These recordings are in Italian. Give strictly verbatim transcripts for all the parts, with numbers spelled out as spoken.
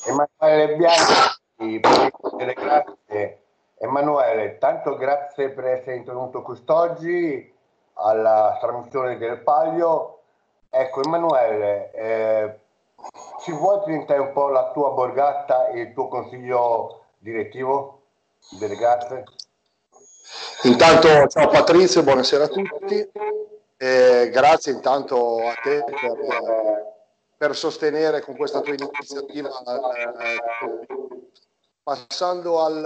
Emanuele Bianchi, delle grazie. Emanuele, tanto grazie per essere intervenuto quest'oggi alla trasmissione del Palio. Ecco, Emanuele, eh, ci vuoi presentare un po' la tua borgata e il tuo consiglio direttivo delle grazie? Intanto ciao Patrizio, buonasera a tutti. Eh, grazie intanto a te per, per sostenere con questa tua iniziativa. Eh, passando al,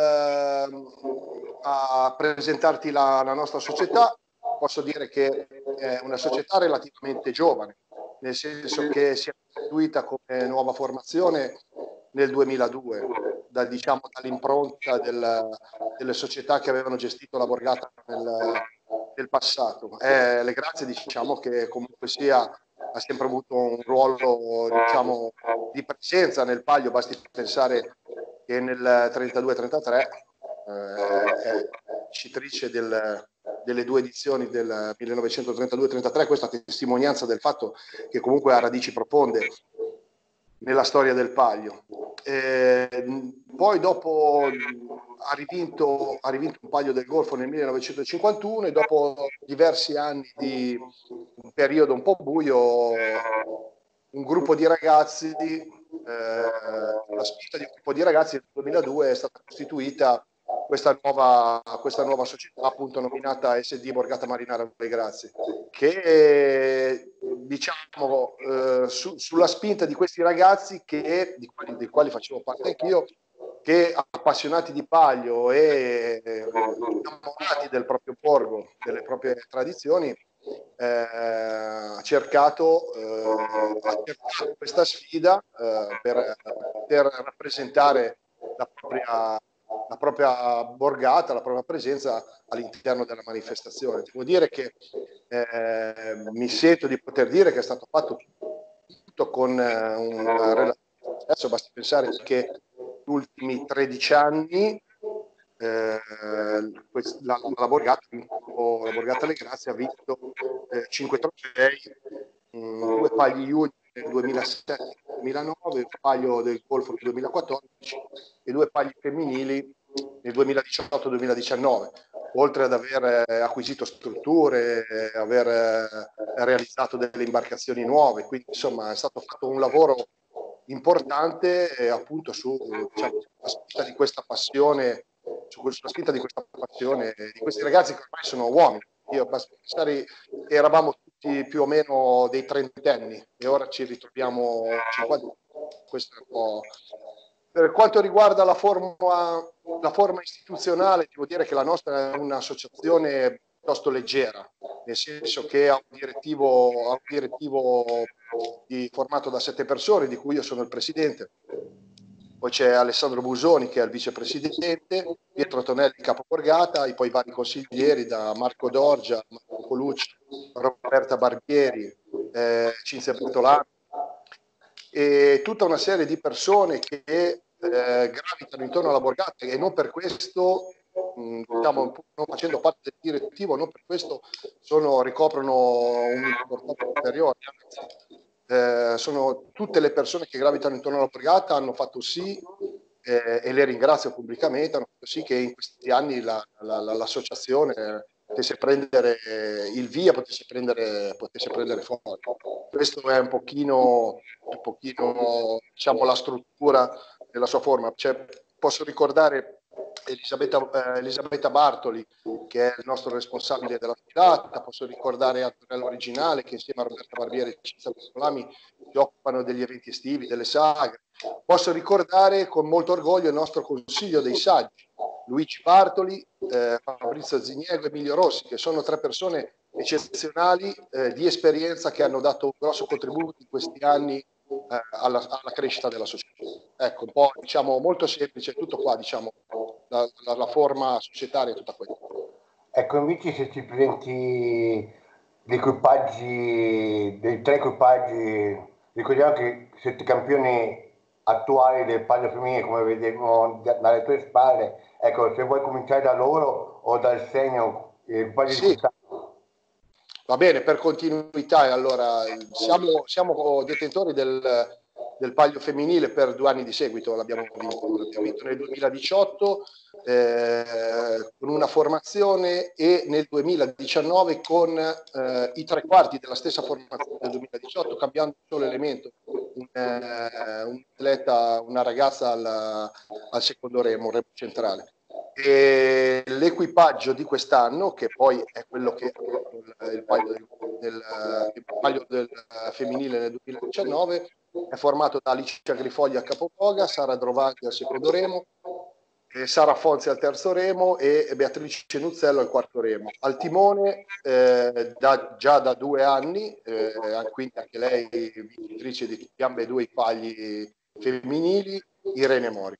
a presentarti la, la nostra società, posso dire che è una società relativamente giovane, nel senso che si è costituita come nuova formazione nel duemiladue, da, diciamo, dall'impronta del, delle società che avevano gestito la borgata nel, nel passato. Eh, le grazie, diciamo, che comunque sia ha sempre avuto un ruolo, diciamo, di presenza nel Palio. Basti pensare che nel trentadue trentatré eh, è vincitrice del, delle due edizioni del millenovecentotrentadue trentatré, questa testimonianza del fatto che comunque ha radici profonde nella storia del Palio. Eh, poi dopo ha rivinto, ha rivinto un Palio del Golfo nel millenovecentocinquantuno e dopo diversi anni di un periodo un po' buio, un gruppo di ragazzi, eh, la spinta di un gruppo di ragazzi nel duemiladue è stata costituita questa nuova, questa nuova società, appunto nominata S D Borgata Marinara Le Grazie, che diciamo eh, su, sulla spinta di questi ragazzi che, di quali, dei quali facevo parte anch'io, che appassionati di Palio e eh, innamorati del proprio borgo, delle proprie tradizioni, eh, ha cercato, eh, ha cercato questa sfida eh, per poter rappresentare la propria, la propria borgata, la propria presenza all'interno della manifestazione. Devo dire che eh, mi sento di poter dire che è stato fatto tutto con eh, una relazione. Adesso basti pensare che negli ultimi tredici anni eh, la, la, borgata, la Borgata Le Grazie ha vinto eh, cinque trofei, mh, due pagli junior nel duemilasette duemilanove, un paio del Golfo nel duemilaquattordici e due pagli femminili nel duemiladiciotto duemiladiciannove, oltre ad aver eh, acquisito strutture, eh, aver eh, realizzato delle imbarcazioni nuove. Quindi insomma è stato fatto un lavoro importante eh, appunto su, diciamo, la spinta di questa passione, sulla spinta di questa passione di questi ragazzi che ormai sono uomini. Io basta pensare che eravamo tutti più o meno dei trentenni e ora ci ritroviamo cinquanta. Questo è un po'. Per quanto riguarda la forma, la forma istituzionale, devo dire che la nostra è un'associazione piuttosto leggera, nel senso che ha un direttivo, ha un direttivo di, formato da sette persone, di cui io sono il presidente. Poi c'è Alessandro Busoni che è il vicepresidente, Pietro Tonelli capoborgata, e poi vari consiglieri da Marco Dorgia, Marco Colucci, Roberta Barbieri, eh, Cinzia Bertolano, e tutta una serie di persone che eh, gravitano intorno alla borgata e non per questo, mh, diciamo, non facendo parte del direttivo, non per questo sono, ricoprono un'importanza superiore. Eh, sono tutte le persone che gravitano intorno alla borgata hanno fatto sì, eh, e le ringrazio pubblicamente, hanno fatto sì che in questi anni la, la, la, l'associazione potesse prendere il via, potesse prendere, potesse prendere forma. Questo è un pochino, un pochino diciamo, la struttura della sua forma. Cioè, posso ricordare Elisabetta, eh, Elisabetta Bartoli, che è il nostro responsabile della serata, posso ricordare Antonello Originale, che insieme a Roberta Barbieri e Cinzia Bertolami si occupano degli eventi estivi, delle sagre. Posso ricordare con molto orgoglio il nostro consiglio dei saggi, Luigi Bartoli, eh, Fabrizio Ziniego e Emilio Rossi, che sono tre persone eccezionali eh, di esperienza che hanno dato un grosso contributo in questi anni eh, alla, alla crescita della società. Ecco, un po' diciamo molto semplice, tutto qua, diciamo, la, la, la forma societaria è tutta questa. Ecco, invece se ci presenti gli equipaggi, dei tre equipaggi, ricordiamo che siete campioni attuali del Palio femminile, come vedremo dalle tue spalle. Ecco, se vuoi cominciare da loro o dal segno, equipaggi sì. di quest'anno. Va bene, per continuità, allora siamo, siamo detentori del, del palio femminile per due anni di seguito, l'abbiamo vinto, l'abbiamo vinto nel duemiladiciotto eh, con una formazione e nel duemiladiciannove con eh, i tre quarti della stessa formazione del duemiladiciotto, cambiando un solo elemento, un, eh, un atleta, una ragazza al, al secondo remo, remo centrale. E l'equipaggio di quest'anno, che poi è quello che il, il palio del, del, il palio del femminile nel duemiladiciannove, è formato da Alicia Grifogli a capovoga, Sara Drovati al secondo remo, e Sara Fonzi al terzo remo e Beatrice Nuzzello al quarto remo. Al timone eh, da, già da due anni, eh, quindi anche lei vincitrice di ambedue i pagli femminili, Irene Mori.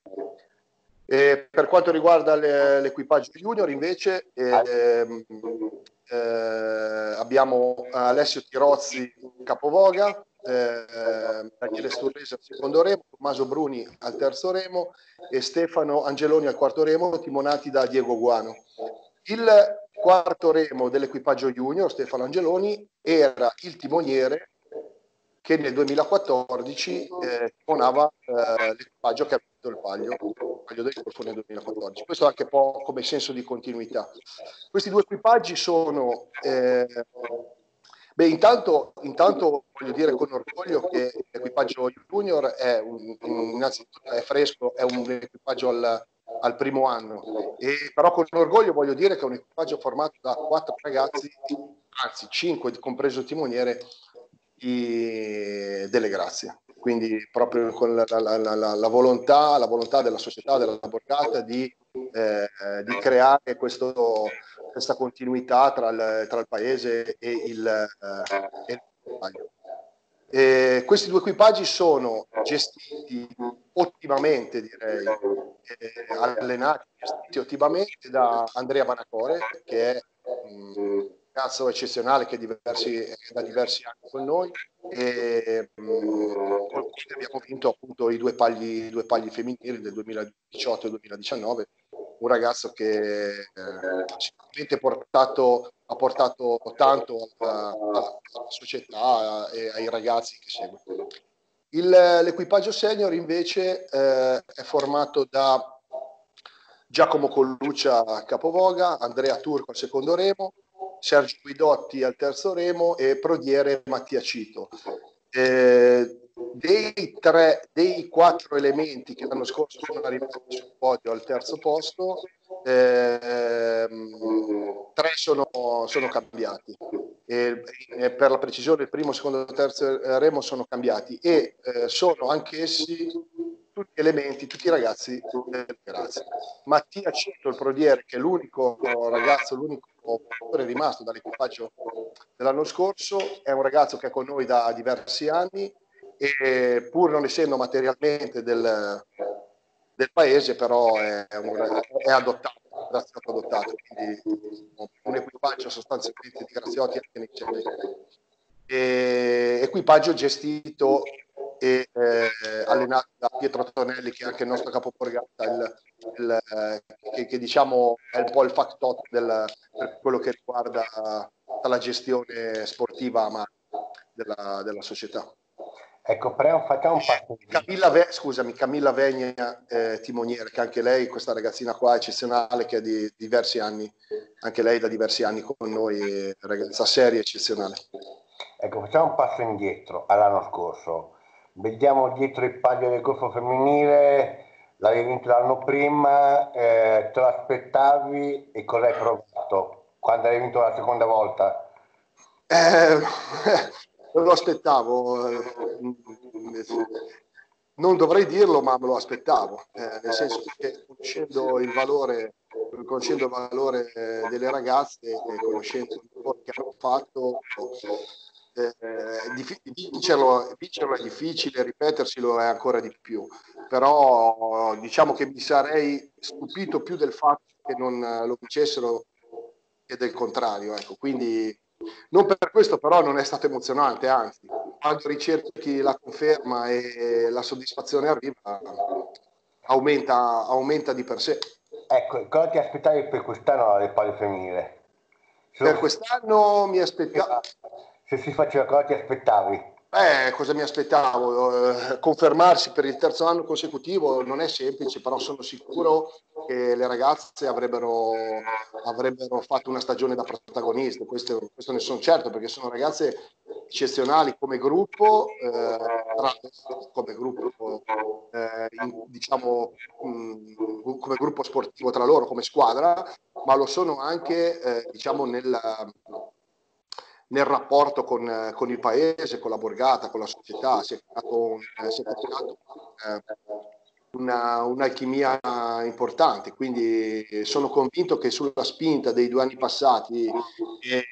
E per quanto riguarda le, l'equipaggio junior invece eh, eh, abbiamo Alessio Tirozzi capovoga, eh, Daniele Sturrese al secondo remo, Tommaso Bruni al terzo remo e Stefano Angeloni al quarto remo, timonati da Diego Guano. Il quarto remo dell'equipaggio junior, Stefano Angeloni, era il timoniere che nel duemilaquattordici eh, timonava eh, l'equipaggio che ha vinto il palio, il palio del Golfo nel duemilaquattordici. Questo anche un po' come senso di continuità. Questi due equipaggi sono... Eh, beh, intanto, intanto voglio dire con orgoglio che l'equipaggio junior è un, innanzitutto è fresco, è un equipaggio al, al primo anno, e però con orgoglio voglio dire che è un equipaggio formato da quattro ragazzi, anzi cinque, compreso il timoniere, delle Grazie. Quindi proprio con la, la, la, la, volontà, la volontà della società, della borgata di, eh, di creare questo, questa continuità tra il, tra il paese e il, eh, e il palio. E questi due equipaggi sono gestiti ottimamente, direi, eh, allenati, gestiti ottimamente da Andrea Vanacore, che è un ragazzo eccezionale che è, diversi, è da diversi anni con noi, e mh, con cui abbiamo vinto appunto i due pagli, i due pagli femminili del duemiladiciotto e duemiladiciannove. Un ragazzo che eh, sicuramente portato, ha portato tanto alla, alla società e ai ragazzi che seguono. Il, l'equipaggio senior invece eh, è formato da Giacomo Colluccia a capovoga, Andrea Turco al secondo remo, Sergio Guidotti al terzo remo e prodiere Mattia Cito. Eh, dei tre, dei quattro elementi che l'anno scorso sono arrivati sul podio al terzo posto, ehm, tre sono, sono cambiati. E, e per la precisione il primo, secondo e terzo remo sono cambiati e eh, sono anch'essi tutti elementi, tutti i ragazzi delle Grazie. Mattia Cito, il prodiere, che è l'unico ragazzo, l'unico rimasto dall'equipaggio dell'anno scorso, è un ragazzo che è con noi da diversi anni e pur non essendo materialmente del, del paese, però è, un, è adottato, è stato adottato, quindi un equipaggio sostanzialmente di Graziotti anche nei cieli. E, equipaggio gestito e eh, allenato da Pietro Tonelli, che è anche il nostro capo borgata, il, il, eh, che, che diciamo è un po' il factotum del, per quello che riguarda la gestione sportiva ma della, della società. Ecco, però facciamo un passo. Camilla Ve- scusami, Camilla Vegna, eh, timoniere, che anche lei, questa ragazzina qua eccezionale, che è di diversi anni, anche lei da diversi anni con noi, ragazza seria, eccezionale. Ecco, facciamo un passo indietro all'anno scorso. Vediamo dietro il palio del Golfo femminile, l'avevi vinto l'anno prima, eh, te lo aspettavi e cosa hai provato quando hai vinto la seconda volta? Eh, non lo aspettavo, non dovrei dirlo, ma me lo aspettavo, eh, nel senso che conoscendo il valore, conoscendo il valore eh, delle ragazze e conoscendo il lavoro che hanno fatto, eh, vincerlo, vincerlo è difficile, ripeterselo è ancora di più, però diciamo che mi sarei stupito più del fatto che non lo vincessero che del contrario, ecco. Quindi non per questo però non è stato emozionante, anzi quando ricerchi la conferma e la soddisfazione arriva, aumenta, aumenta di per sé. Ecco, cosa ti aspettavi per quest'anno alle palio femminile? Per quest'anno mi aspettavo... Se si faceva, cosa ti aspettavi? Beh, cosa mi aspettavo? Eh, confermarsi per il terzo anno consecutivo non è semplice, però sono sicuro che le ragazze avrebbero, avrebbero fatto una stagione da protagoniste, questo, questo ne sono certo, perché sono ragazze eccezionali come gruppo, eh, tra come gruppo, eh, in, diciamo, mh, come gruppo sportivo tra loro, come squadra, ma lo sono anche, eh, diciamo, nel nel rapporto con, con, il paese, con la borgata, con la società. Si è creato, un, si è creato eh, una, un'alchimia importante, quindi sono convinto che sulla spinta dei due anni passati e,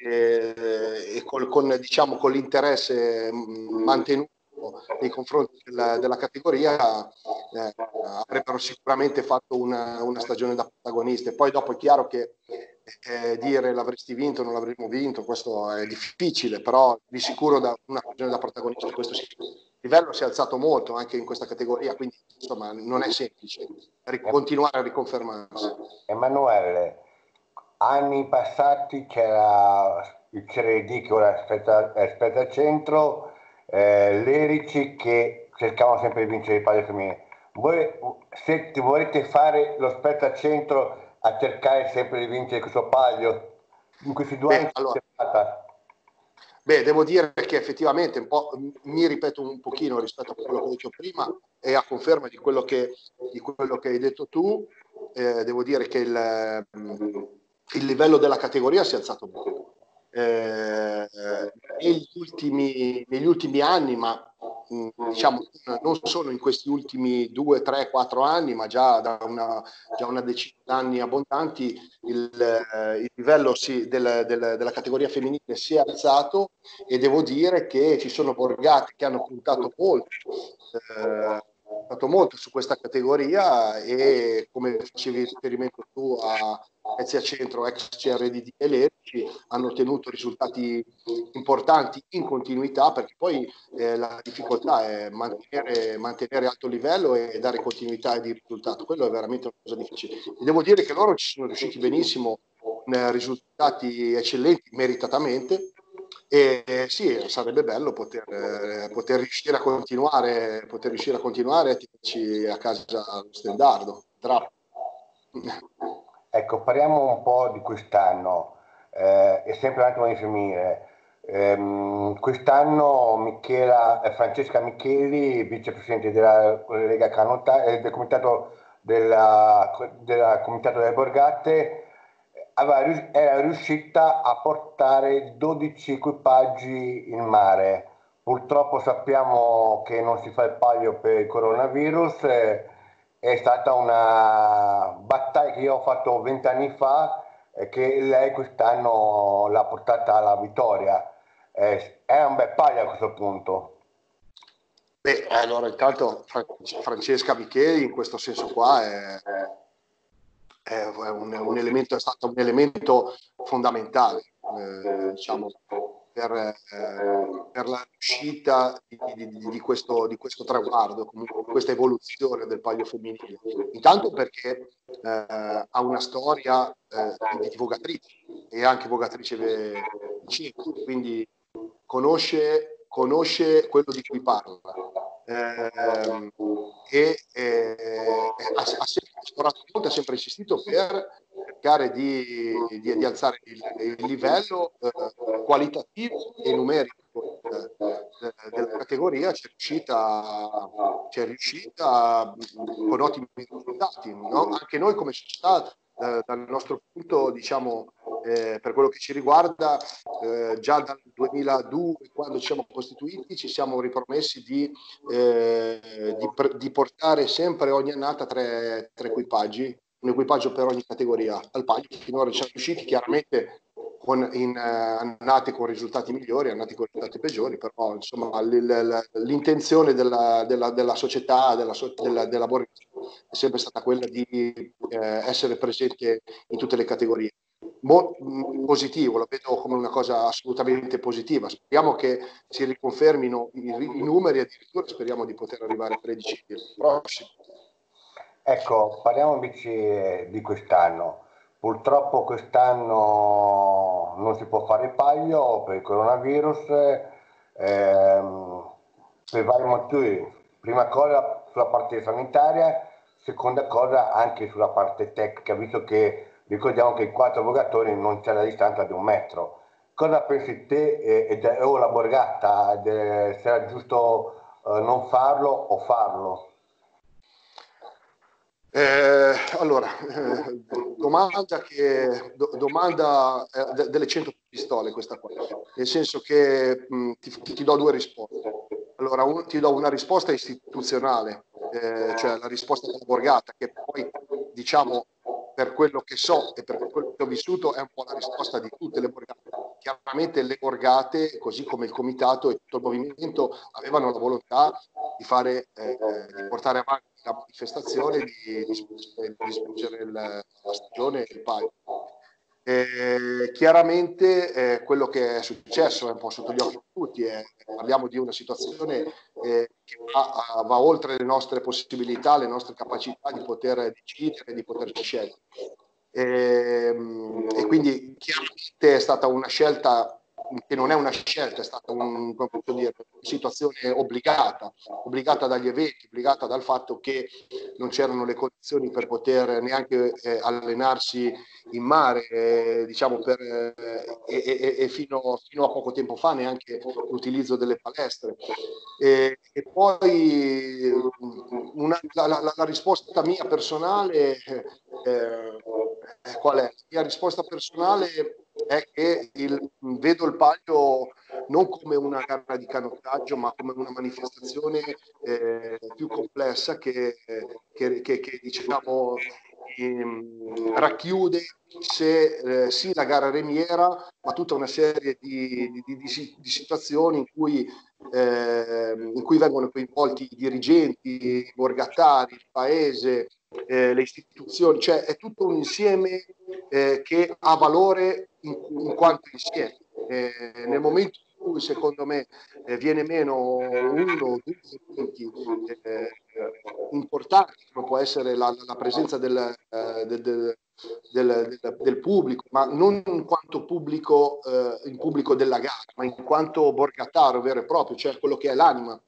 e col, con, diciamo, con l'interesse mantenuto nei confronti della, della categoria eh, avrebbero sicuramente fatto una, una stagione da protagoniste. Poi dopo è chiaro che eh, dire l'avresti vinto o non l'avremmo vinto, questo è difficile, però di sicuro da una stagione da protagonista questo sì. Il livello si è alzato molto anche in questa categoria, quindi insomma non è semplice continuare a riconfermarsi. Emanuele, anni passati c'era il Serie D che ora aspetta, aspetta al centro, eh, l'Erici che cercavano sempre di vincere il palio femminile. Voi, se ti volete fare lo spezza al centro a cercare sempre di vincere questo palio, in questi due Beh, anni allora, è stata? Beh, devo dire che effettivamente un po', mi ripeto un pochino rispetto a quello che ho detto prima e a conferma di quello che, di quello che hai detto tu, eh, devo dire che il, il livello della categoria si è alzato molto. Eh, negli, ultimi, negli ultimi anni, ma diciamo non solo in questi ultimi due, tre, quattro anni, ma già da una, già una decina d'anni abbondanti, il, il livello si, del, del, della categoria femminile si è alzato e devo dire che ci sono borgate che hanno puntato molto, eh, puntato molto su questa categoria e come facevi riferimento tu a Ezia Centro, ex C R D D e Lerci, hanno ottenuto risultati importanti in continuità, perché poi eh, la difficoltà è mantenere, mantenere alto livello e dare continuità di risultato. Quello è veramente una cosa difficile. E devo dire che loro ci sono riusciti benissimo con risultati eccellenti, meritatamente. E eh, sì, sarebbe bello poter, eh, poter riuscire a continuare, poter riuscire a continuare e tenerci a casa lo stendardo. Tra... Ecco, parliamo un po' di quest'anno, eh, e sempre un attimo di femminile. Ehm, quest'anno Michela, eh, Francesca Micheli, vicepresidente della Lega Canota, eh, del comitato della, della comitato delle borgate, aveva, era riuscita a portare dodici equipaggi in mare. Purtroppo sappiamo che non si fa il palio per il coronavirus. Eh, è stata una battaglia che io ho fatto vent'anni fa e che lei quest'anno l'ha portata alla vittoria. Eh, è un bel palio a questo punto. Beh, allora intanto Francesca Micheli in questo senso qua è, è, un, un elemento, è stato un elemento fondamentale, eh, diciamo, per, eh, per la riuscita di, di, di, questo, di questo traguardo, comunque questa evoluzione del palio femminile. Intanto perché eh, ha una storia eh, di divulgatrice e anche divulgatrice vicina, quindi conosce, conosce quello di cui parla. Eh, e eh, ha, ha sempre esplorato molto, ha sempre insistito per cercare di, di, di alzare il, il livello eh, qualitativo e numerico eh, della categoria. C'è riuscita, c'è riuscita con ottimi risultati, no? Anche noi come società eh, dal nostro punto, diciamo, eh, per quello che ci riguarda, eh, già dal duemiladue, quando ci siamo costituiti, ci siamo ripromessi di, eh, di, di portare sempre ogni annata tre, tre equipaggi, un equipaggio per ogni categoria al palio. Finora ci siamo riusciti, chiaramente con, in uh, annate con risultati migliori, annate con risultati peggiori, però insomma l'intenzione della, della, della società, della, della, della borgata è sempre stata quella di eh, essere presente in tutte le categorie. Mo- positivo, lo vedo come una cosa assolutamente positiva. Speriamo che si riconfermino i, i numeri, addirittura speriamo di poter arrivare a tredici prossimi. Ecco, parliamo invece di quest'anno. Purtroppo quest'anno non si può fare il palio per il coronavirus. Ehm, per vari motivi. Prima cosa sulla parte sanitaria, seconda cosa anche sulla parte tecnica, visto che ricordiamo che i quattro avvocatori non c'è la distanza di un metro. Cosa pensi te e, e o la Borgata, de, se era giusto eh, non farlo o farlo? Eh, allora, eh, domanda, che, do, domanda eh, de, delle cento pistole questa qua, nel senso che mh, ti, ti do due risposte. Allora, un, ti do una risposta istituzionale, eh, cioè la risposta della Borgata, che poi, diciamo, per quello che so e per quello che ho vissuto, è un po' la risposta di tutte le Borgate. Chiaramente le Borgate, così come il comitato e tutto il movimento, avevano la volontà di fare, eh, di portare avanti la manifestazione, di, di spingere, di spingere il, la stagione e il palio. Eh, chiaramente eh, quello che è successo è un po' sotto gli occhi di tutti, eh, parliamo di una situazione eh, che va, va oltre le nostre possibilità, le nostre capacità di poter decidere, di poter scegliere. E, e quindi chiaramente è stata una scelta che non è una scelta, è stata un, come posso dire, una situazione obbligata, obbligata dagli eventi, obbligata dal fatto che non c'erano le condizioni per poter neanche eh, allenarsi in mare, eh, diciamo per, eh, e, e, e fino, fino a poco tempo fa neanche l'utilizzo delle palestre. E, e poi una, la, la, la risposta mia personale eh, qual è? La mia risposta personale è che il, vedo il palio non come una gara di canottaggio, ma come una manifestazione eh, più complessa che, che, che, che diciamo ehm, racchiude se, eh, sì la gara remiera, ma tutta una serie di, di, di, di situazioni in cui, eh, in cui vengono coinvolti i dirigenti, i borgatari, il paese, eh, le istituzioni, cioè è tutto un insieme eh, che ha valore in, in quanto insieme. Eh, nel momento in cui secondo me eh, viene meno uno o due elementi eh, importanti, come può essere la, la presenza del, eh, del, del, del, del pubblico, ma non in quanto pubblico, eh, in pubblico della gara, ma in quanto borgataro vero e proprio, cioè quello che è l'anima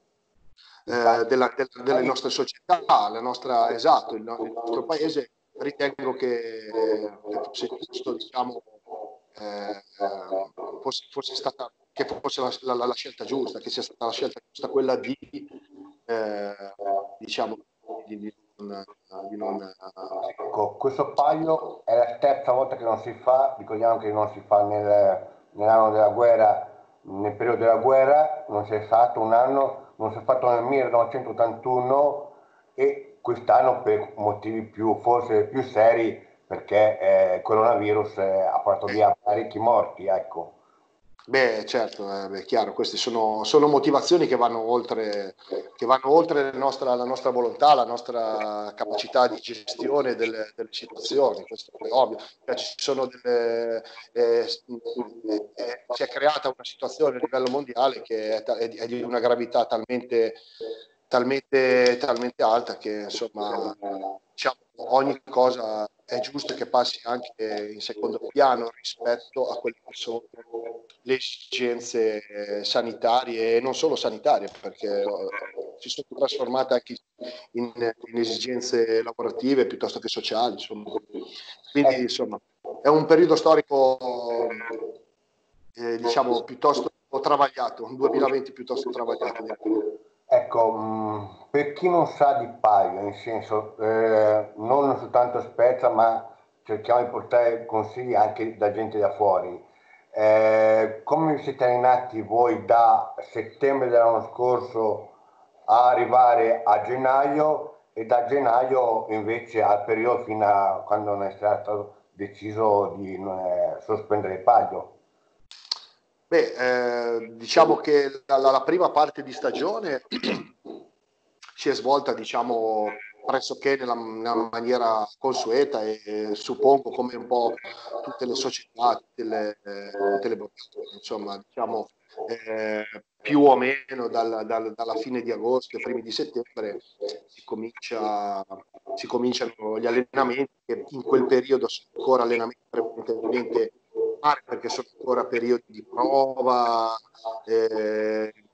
eh, della, del, delle nostre società, la nostra, esatto, il, il nostro paese. Ritengo che, che fosse giusto, diciamo, eh, fosse, fosse stata, che fosse la, la, la scelta giusta, che sia stata la scelta giusta quella di, eh, diciamo, di, di non, di non ecco, questo palio è la terza volta che non si fa, ricordiamo che non si fa nel, nell'anno della guerra, nel periodo della guerra, non si è fatto un anno, non si è fatto nel millenovecentottantuno e quest'anno per motivi più, forse più seri, perché eh, il coronavirus eh, ha portato via parecchi morti, ecco. Beh, certo, è eh, chiaro, queste sono, sono motivazioni che vanno oltre, che vanno oltre la nostra, la nostra volontà, la nostra capacità di gestione delle, delle situazioni, questo è ovvio. Cioè, ci sono delle, eh, eh, si è creata una situazione a livello mondiale che è, è, di, è di una gravità talmente, talmente, talmente alta che insomma, diciamo, ogni cosa è giusto che passi anche in secondo piano rispetto a quelle che sono le esigenze sanitarie e non solo sanitarie, perché si sono trasformate anche in, in esigenze lavorative piuttosto che sociali, insomma. Quindi Eh, insomma è un periodo storico eh, diciamo piuttosto travagliato, un duemilaventi piuttosto travagliato. Ecco, mh, per chi non sa di Paio, in senso, eh, non soltanto Spezia, ma cerchiamo di portare consigli anche da gente da fuori. Eh, come vi siete allenati voi da settembre dell'anno scorso a arrivare a gennaio e da gennaio invece al periodo fino a quando non è stato deciso di eh, sospendere il Paio? Beh, eh, diciamo che la, la prima parte di stagione si è svolta, diciamo, pressoché nella, nella maniera consueta e, e suppongo come un po' tutte le società, tutte le, eh, tutte le borgate, insomma, diciamo, eh, più o meno dal, dal, dalla fine di agosto e primi di settembre si, comincia, si cominciano gli allenamenti, che in quel periodo sono ancora allenamenti prevalentemente perché sono ancora periodi di prova, eh,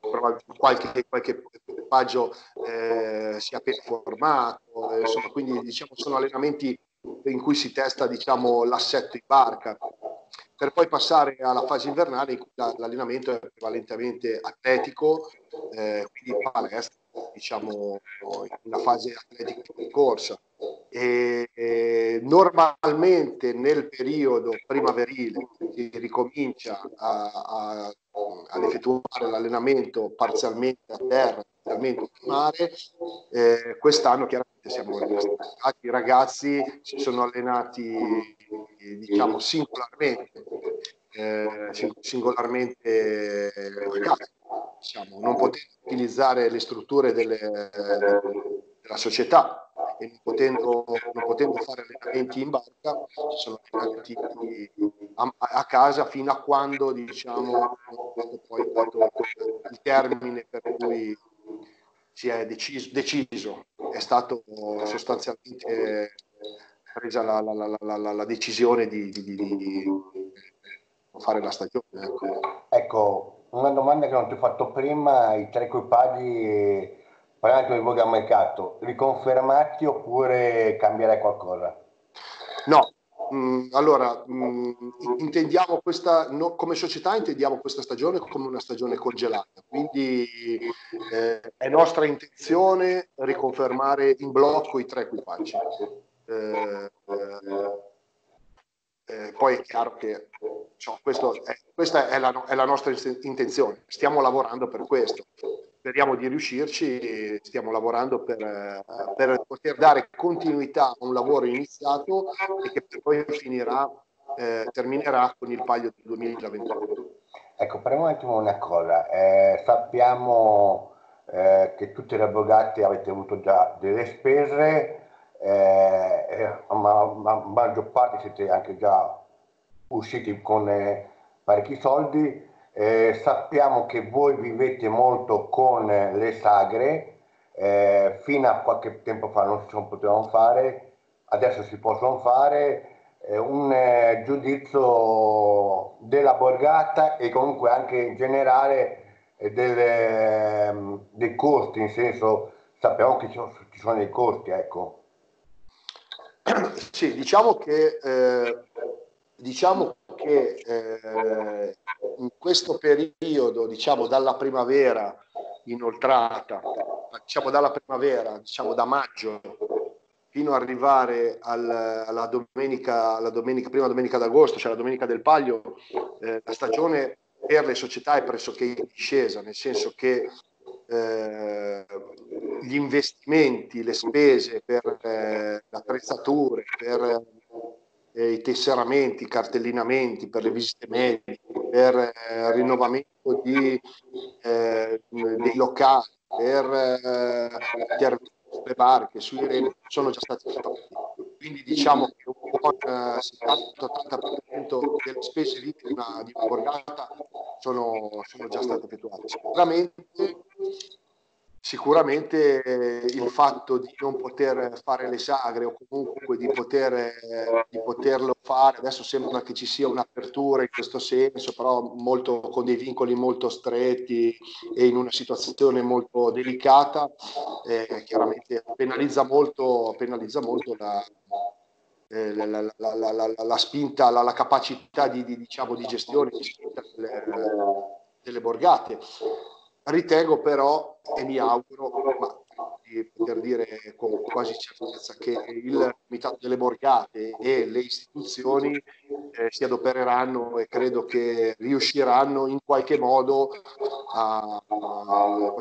qualche, qualche equipaggio eh, si è appena formato, eh, insomma, quindi diciamo sono allenamenti in cui si testa, diciamo, l'assetto in barca, per poi passare alla fase invernale in cui l'allenamento è prevalentemente atletico, eh, quindi palestra, diciamo, una fase atletica di corsa. E, e normalmente nel periodo primaverile si ricomincia a, a, ad effettuare l'allenamento parzialmente a terra, parzialmente in mare. Eh, quest'anno chiaramente siamo stati, i ragazzi si sono allenati, diciamo, singolarmente, eh, singolarmente a casa, diciamo, non potendo utilizzare le strutture delle, della società e non potendo, non potendo fare allenamenti in barca, si sono allenati a, a casa fino a quando, diciamo, poi dato il termine per cui si è deciso, deciso è stato sostanzialmente presa la, la, la, la, la decisione di, di, di, di fare la stagione. Ecco. Ecco, una domanda che non ti ho fatto prima: i tre equipaggi, parlando di voi al mercato, riconfermati oppure cambierai qualcosa? No, mm, allora mm, intendiamo questa, no, come società intendiamo questa stagione come una stagione congelata, quindi eh, è nostra intenzione riconfermare in blocco i tre equipaggi. Eh, eh, eh, poi è chiaro che cioè, questo è, questa è la, è la nostra intenzione, stiamo lavorando per questo. Speriamo di riuscirci, stiamo lavorando per, per poter dare continuità a un lavoro iniziato e che poi finirà, eh, terminerà con il Palio del duemilaventuno. Ecco, parliamo un attimo una cosa. Eh, sappiamo eh, che tutti gli avvocati avete avuto già delle spese, eh, ma la maggior parte siete anche già usciti con eh, parecchi soldi. Eh, sappiamo che voi vivete molto con le sagre, eh, fino a qualche tempo fa non si potevano fare, adesso si possono fare. Eh, un eh, giudizio della borgata e comunque anche in generale eh, delle, ehm, dei costi, in senso, sappiamo che ci sono, ci sono dei costi, ecco. Sì, diciamo che eh, diciamo che eh, in questo periodo, diciamo dalla primavera inoltrata, diciamo dalla primavera, diciamo da maggio fino ad arrivare al, alla domenica, alla domenica, prima domenica d'agosto, cioè la domenica del Palio, eh, la stagione per le società è pressoché in discesa, nel senso che eh, gli investimenti, le spese per eh, le attrezzature, per eh, i tesseramenti, i cartellinamenti, per le visite mediche, per eh, il rinnovamento di, eh, dei locali, per eh, le barche, sui remi, sono già stati fatti. Quindi diciamo che un buon eh, settanta ottanta per cento delle spese di una, di una borgata sono, sono già state effettuate. Sicuramente Sicuramente eh, il fatto di non poter fare le sagre o comunque di, poter, eh, di poterlo fare, adesso sembra che ci sia un'apertura in questo senso, però molto, con dei vincoli molto stretti e in una situazione molto delicata, eh, chiaramente penalizza molto, penalizza molto la, eh, la, la, la, la, la spinta, la, la capacità di, di, diciamo, di gestione di spinta delle, delle borgate. Ritengo però, e mi auguro, ma di poter dire con quasi certezza, che il Comitato delle Borgate e le istituzioni eh, si adopereranno e credo che riusciranno in qualche modo a, a,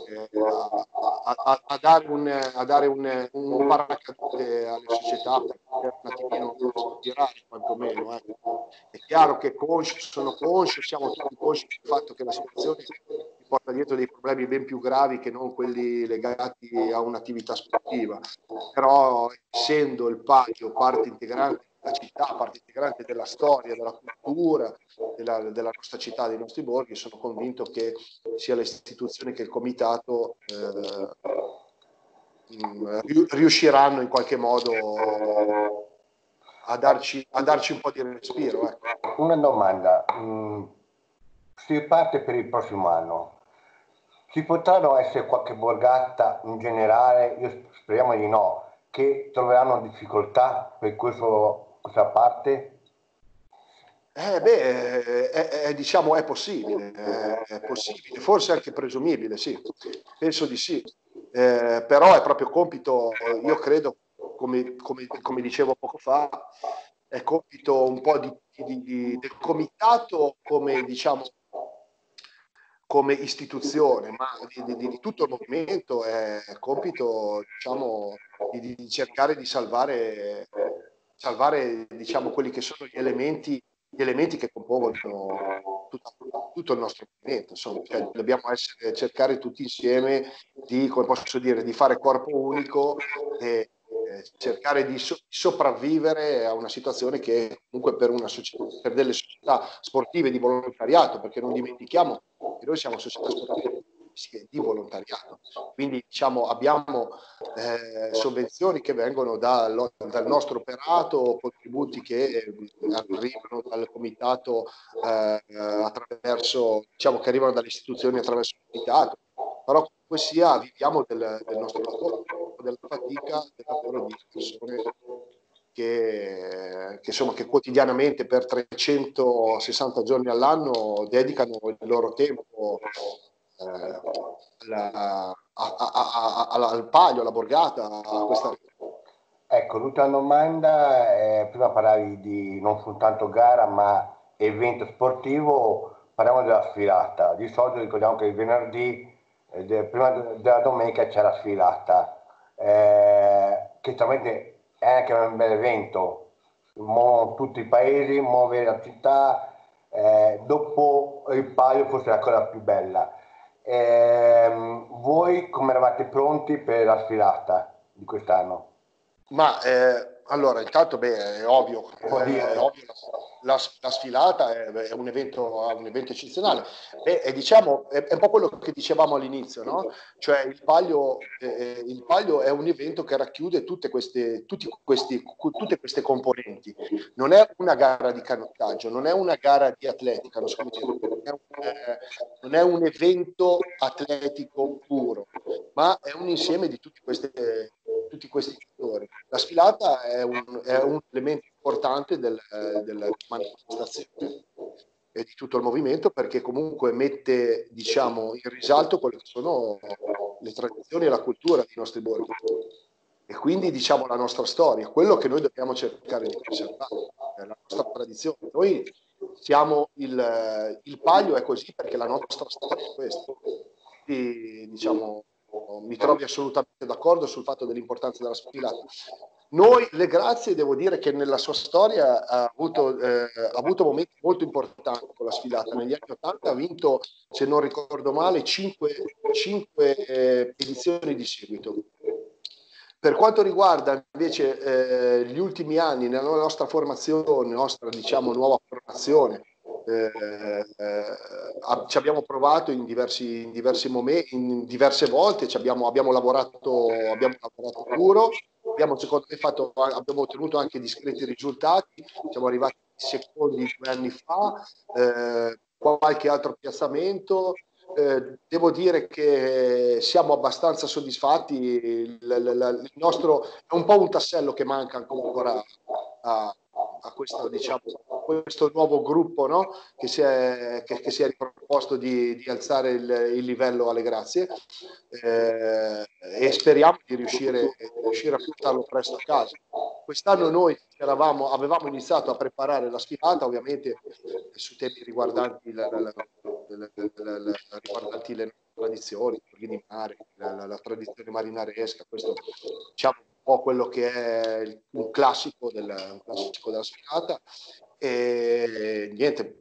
a, a, a dare un, a dare un, un paracadute alle società per poter un attimino girare quantomeno. Eh. È chiaro che consci, sono consci, siamo tutti consci del fatto che la situazione porta dietro dei problemi ben più gravi che non quelli legati a un'attività sportiva, però essendo il Palio parte integrante della città, parte integrante della storia, della cultura della, della nostra città, dei nostri borghi, sono convinto che sia l'istituzione che il comitato eh, riusciranno in qualche modo a darci, a darci un po' di respiro. Ecco. Una domanda, mm, si parte per il prossimo anno. ci potranno essere qualche borgata in generale, io speriamo di no, che troveranno difficoltà per questo, questa parte? Eh beh, è, è- diciamo è possibile, è, è possibile, forse anche presumibile, sì, penso di sì. Eh, però è proprio compito, io credo, come, come- come dicevo poco fa, è compito un po' di, di- di- del comitato come, diciamo, come istituzione, ma di, di- di tutto il movimento è compito, diciamo, di, di cercare di salvare, salvare, diciamo, quelli che sono gli elementi, gli elementi che compongono tutto, tutto il nostro movimento. Insomma, cioè, dobbiamo essere, cercare tutti insieme di, come posso dire, di fare corpo unico e eh, cercare di, so- sopravvivere a una situazione che comunque per, una società, per delle società sportive di volontariato, perché non dimentichiamo che noi siamo società sportive di volontariato, quindi diciamo abbiamo eh, sovvenzioni che vengono dal, dal nostro operato, contributi che eh, arrivano dal comitato eh, attraverso, diciamo che arrivano dalle istituzioni attraverso il comitato, però comunque sia viviamo del, del nostro lavoro, della fatica, del lavoro di persone che, che, insomma, che quotidianamente per trecentosessanta giorni all'anno dedicano il loro tempo eh, alla, a, a, a, a, al Palio, alla borgata, a questa. Ecco, l'ultima domanda, eh, prima parlavi di non soltanto gara ma evento sportivo, parliamo della sfilata. Di solito ricordiamo che il venerdì, eh, de- prima de- della domenica c'è la sfilata, eh, che chiaramente è anche un bel evento, muovono tutti i paesi, muove la città, eh, dopo il Palio forse è la cosa più bella. Ehm, voi come eravate pronti per la sfilata di quest'anno? Ma eh, allora, intanto, beh, è ovvio, Può eh, è dire. ovvio la, la sfilata è, è un evento, è un evento eccezionale. E, e diciamo, è, è un po' quello che dicevamo all'inizio, no? Cioè il Palio, eh, il Palio è un evento che racchiude tutte queste, tutti questi, tutte queste componenti. Non è una gara di canottaggio, non è una gara di atletica, non so come dire, non è un, eh, non è un evento atletico puro, ma è un insieme di tutti queste tutti questi fattori. La sfilata è un, è un elemento importante del, della manifestazione e di tutto il movimento, perché comunque mette, diciamo, in risalto quelle che sono le tradizioni e la cultura dei nostri borghi e quindi, diciamo, la nostra storia, quello che noi dobbiamo cercare di conservare, la nostra tradizione. Noi siamo il, il Palio è così perché la nostra storia è questa. Quindi, diciamo, mi trovi assolutamente d'accordo sul fatto dell'importanza della sfilata. Noi, le Grazie, devo dire che nella sua storia ha avuto, eh, ha avuto momenti molto importanti con la sfilata. Negli anni Ottanta ha vinto, se non ricordo male, cinque, cinque eh, edizioni di seguito. Per quanto riguarda invece eh, gli ultimi anni, nella nostra formazione, nostra diciamo nuova formazione, eh, eh, ci abbiamo provato in diversi, in diversi momenti, in diverse volte, ci abbiamo, abbiamo, lavorato, abbiamo lavorato duro, abbiamo secondo me fatto, abbiamo ottenuto anche discreti risultati, siamo arrivati secondi due anni fa, eh, qualche altro piazzamento. Eh, devo dire che siamo abbastanza soddisfatti, il, il, il nostro è un po' un tassello che manca ancora a, a questo, diciamo, questo nuovo gruppo, no? che, si è, che, che si è riproposto di, di alzare il, il livello alle Grazie eh, e speriamo di riuscire, di riuscire a portarlo presto a casa. Quest'anno noi eravamo, avevamo iniziato a preparare la sfilata, ovviamente su temi riguardanti, la, la, la, la, la, riguardanti le tradizioni, di mare, la, la tradizione marinaresca, questo diciamo un po' quello che è un classico, del, un classico della sfilata e niente,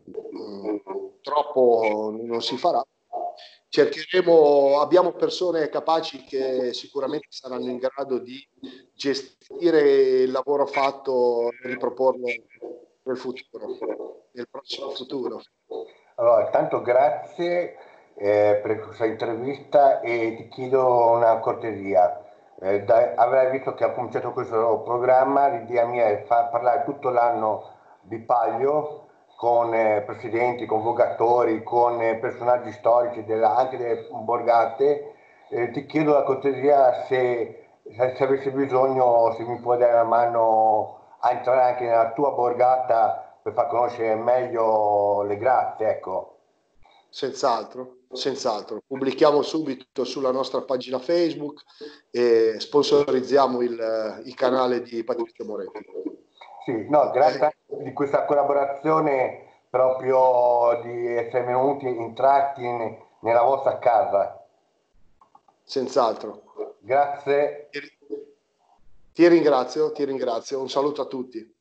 troppo non si farà. Cercheremo, abbiamo persone capaci che sicuramente saranno in grado di gestire il lavoro fatto e riproporlo nel futuro, nel prossimo futuro. Allora, tanto grazie eh, per questa intervista e ti chiedo una cortesia. Eh, da, avrai visto che ho cominciato questo programma, l'idea mia è far parlare tutto l'anno di Palio con eh, presidenti, convocatori, con eh, personaggi storici della, anche delle borgate. Eh, ti chiedo la cortesia se, se, se avessi bisogno, se mi puoi dare una mano a entrare anche nella tua borgata per far conoscere meglio le grazie, ecco. Senz'altro, senz'altro. Pubblichiamo subito sulla nostra pagina Facebook e sponsorizziamo il, il canale di Patrizio Moretti. Sì, no, grazie di questa collaborazione proprio di essere venuti intratti nella vostra casa. Senz'altro. Grazie. Ti ringrazio, ti ringrazio. Un saluto a tutti.